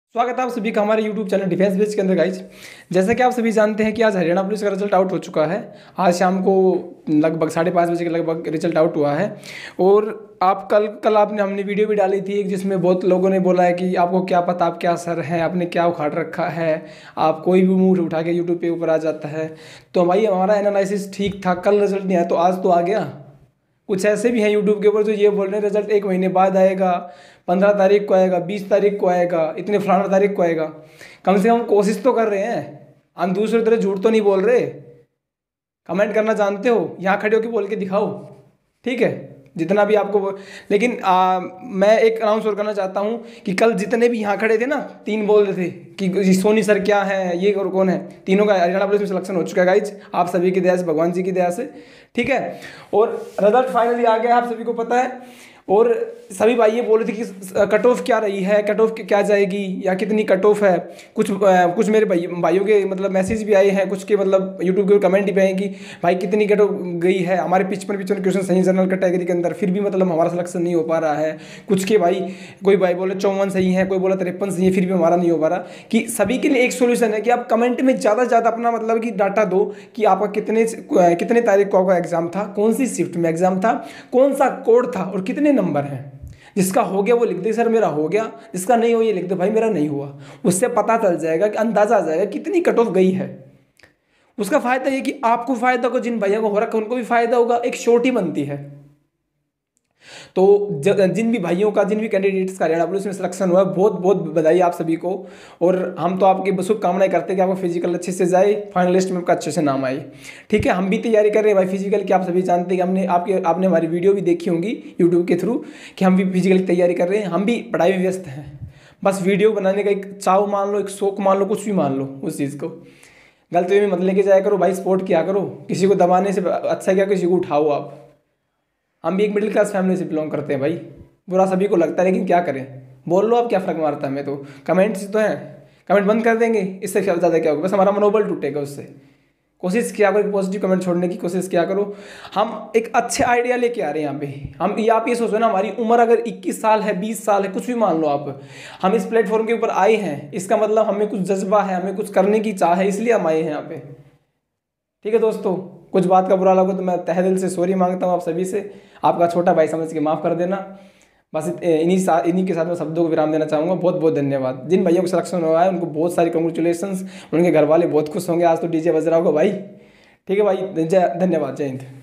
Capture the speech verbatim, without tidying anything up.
स्वागत है आप सभी का हमारे यूट्यूब चैनल डिफेंस बेस के अंदर गाइज। जैसा कि आप सभी जानते हैं कि आज हरियाणा पुलिस का रिजल्ट आउट हो चुका है। आज शाम को लगभग साढ़े पाँच बजे के लगभग रिजल्ट आउट हुआ है। और आप कल कल आपने हमने वीडियो भी डाली थी एक, जिसमें बहुत लोगों ने बोला है कि आपको क्या पता, आप क्या सर हैं, आपने क्या उखाड़ रखा है, आप कोई भी मुंह उठा के यूट्यूब पे ऊपर आ जाता है। तो भाई हमारा एनालिसिस ठीक था, कल रिजल्ट नहीं आया तो आज तो आ गया। कुछ ऐसे भी हैं यूट्यूब के ऊपर जो ये बोल रहे हैं रिजल्ट एक महीने बाद आएगा, पंद्रह तारीख को आएगा, बीस तारीख को आएगा, इतने फलाना तारीख को आएगा। कम से कम कोशिश तो कर रहे हैं, हम दूसरी तरह झूठ तो नहीं बोल रहे। कमेंट करना जानते हो, यहाँ खड़े होकर बोल के दिखाओ, ठीक है जितना भी आपको। लेकिन आ, मैं एक अनाउंस और करना चाहता हूँ कि कल जितने भी यहाँ खड़े थे ना, तीन बोल रहे थे कि सोनी सर क्या है, ये और कौन है, तीनों का हरियाणा पुलिस में सिलेक्शन हो चुका है गाइज, आप सभी की दया से, भगवान जी की दया से, ठीक है। और रिजल्ट फाइनली आ गया, आप सभी को पता है। और सभी भाई ये बोल रहे थे कि कट ऑफ क्या रही है, कट ऑफ क्या जाएगी या कितनी कट ऑफ है। कुछ आ, कुछ मेरे भाई भाइयों के मतलब मैसेज भी आए हैं, कुछ के मतलब यूट्यूब के कमेंट भी आए कि भाई कितनी कट ऑफ गई है। हमारे पिचपन पिचपन क्वेश्चन सही जनरल कैटेगरी के अंदर, फिर भी मतलब हमारा सिलेक्शन नहीं हो पा रहा है। कुछ के भाई, कोई भाई बोले चौवन सही है, कोई बोला तिरपन सही है, फिर भी हमारा नहीं हो पा रहा। कि सभी के लिए एक सोल्यूशन है कि आप कमेंट में ज़्यादा से ज़्यादा अपना मतलब कि डाटा दो कि आपका कितने कितने तारीख को आपका एग्जाम था, कौन सी शिफ्ट में एग्जाम था, कौन सा कोड था और कितने नंबर हैं। जिसका हो गया वो लिख दे सर मेरा हो गया, जिसका नहीं हो ये लिख दे भाई मेरा नहीं हुआ। उससे पता चल जाएगा कि अंदाजा आ जाएगा कितनी कट ऑफ गई है। उसका फायदा ये कि आपको फायदा होगा, जिन भाइयों को हो रखा है उनको भी फायदा होगा, एक शॉर्टी बनती है। तो जिन भी भाइयों का, जिन भी कैंडिडेट्स का हरियाणा पुलिस में सिलेक्शन हुआ है, बहुत बहुत बधाई आप सभी को। और हम तो आपकी शुभकामनाएं करते हैं कि आपका फिजिकल अच्छे से जाए, फाइनल लिस्ट में आपका अच्छे से नाम आए, ठीक है। हम भी तैयारी कर रहे हैं भाई फिजिकल की, आप सभी जानते हैं कि हमने आपके आपने हमारी वीडियो भी देखी होंगी यूट्यूब के थ्रू कि हम भी फिजिकल की तैयारी कर रहे हैं। हम भी पढ़ाई में व्यस्त हैं, बस वीडियो बनाने का एक चाव मान लो, एक शौक मान लो, कुछ भी मान लो, उस चीज़ को गलत वे में मत लेके जाया करो भाई। सपोर्ट किया करो, किसी को दबाने से अच्छा क्या किसी को उठाओ आप। हम भी एक मिडिल क्लास फैमिली से बिलोंग करते हैं भाई, बुरा सभी को लगता है लेकिन क्या करें, बोल लो आप, क्या फ़र्क मारता है। हमें तो कमेंट्स तो हैं, कमेंट बंद कर देंगे, इससे ज़्यादा क्या होगा, बस हमारा मनोबल टूटेगा उससे। कोशिश किया करो, पॉजिटिव कमेंट छोड़ने की कोशिश किया करो। हम एक अच्छे आइडिया लेके आ रहे हैं यहाँ पे। हम ये आप ये सोचो ना, हमारी उम्र अगर इक्कीस साल है, बीस साल है, कुछ भी मान लो आप, हम इस प्लेटफॉर्म के ऊपर आए हैं, इसका मतलब हमें कुछ जज्बा है, हमें कुछ करने की चाह है, इसलिए हम आए हैं यहाँ पे, ठीक है दोस्तों। कुछ बात का बुरा लगा तो मैं तहे दिल से सॉरी मांगता हूँ आप सभी से, आपका छोटा भाई समझ के माफ़ कर देना। बस इन्हीं साथ इन्हीं के साथ मैं शब्दों को विराम देना चाहूँगा। बहुत बहुत धन्यवाद। जिन भाइयों को सिलेक्शन हुआ है उनको बहुत सारी कंग्रेचुलेशंस, उनके घर वाले बहुत खुश होंगे। आज तो डीजे बज रहा होगा भाई, ठीक है भाई। जय धन्यवाद, जय हिंद।